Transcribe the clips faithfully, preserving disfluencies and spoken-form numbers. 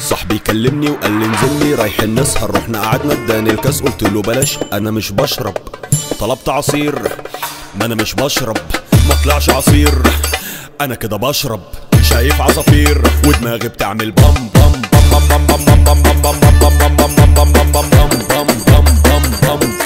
صاحبي كلمني وقال لي انزل لي رايحين نسهر، رحنا قعدنا اداني الكاس قلت له بلاش انا مش بشرب. طلبت عصير ما انا مش بشرب، ما طلعش عصير انا كده بشرب. شايف عصافير ودماغي بتعمل بام بام بام بام بام بام بام بام بام بام بام بام بام بام بام بام بام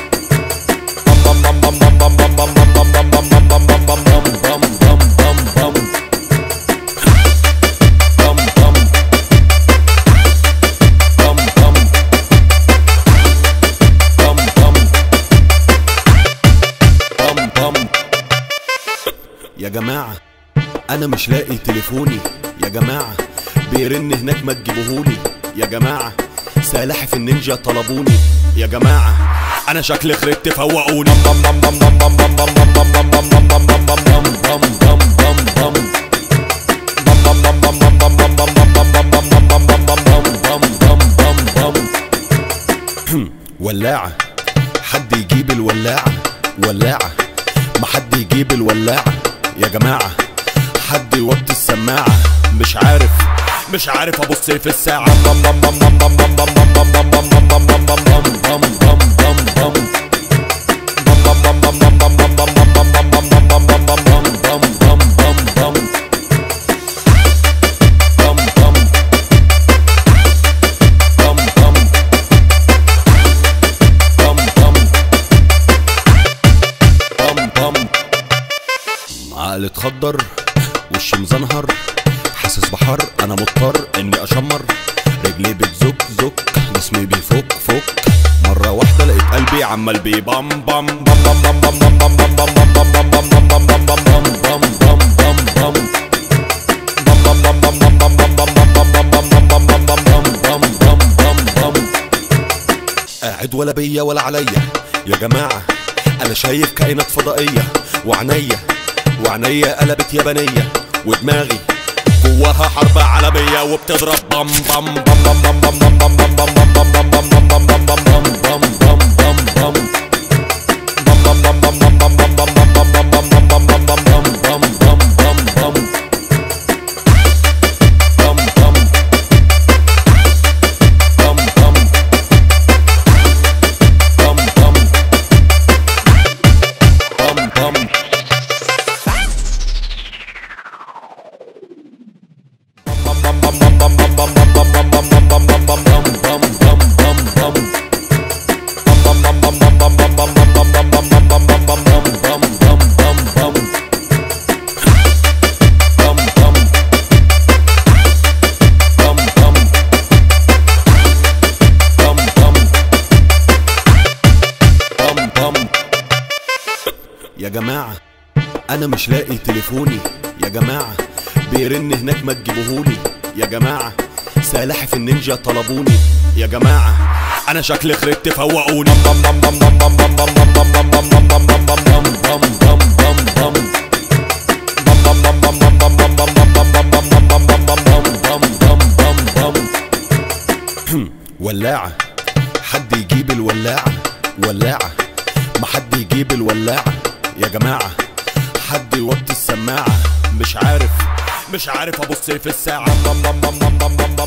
يا جماعة أنا مش لاقي تليفوني، يا جماعة بيرن هناك ما تجيبوهولي، يا جماعة سلاحف النينجا طلبوني، يا جماعة أنا شكلي خربت فوقوني. ولاعة حد يجيب الولاعة، ولاعة ما حد يجيب الولاعة، يا جماعة حد يوطي السماعة. مش عارف مش عارف ابص في الساعة. عقلي اتخدر وشي مزنهر، حاسس بحر انا مضطر اني اشمر، رجلي بتزك زك جسمي بيفك فك، مرة واحدة لقيت قلبي عمال بيبام بام بام بام بام بام بام بام بام بام بام بام بام بام بام بام بام. قاعد ولا بيا ولا عليا، يا جماعة انا شايف كائنات فضائية، وعنيا وعنيا قلبت يابانية، ودماغي جواها حرب عالمية وبتضرب بام بام بام بام بام بام بام بام بام بام بام بام بام بام بام بام بام بام يا جماعة أنا مش لاقي تليفوني، يا جماعة بيرن هناك ما تجيبوهولي، يا جماعة سلاحف النينجا طلبوني، يا جماعة أنا شكلي خربت فوقوني. ولاعة حد يجيب الولاعة، ولاعة ما حد يجيب الولاعة، يا جماعة حد يوطي السماعة. مش عارف مش عارف ابص في الساعة.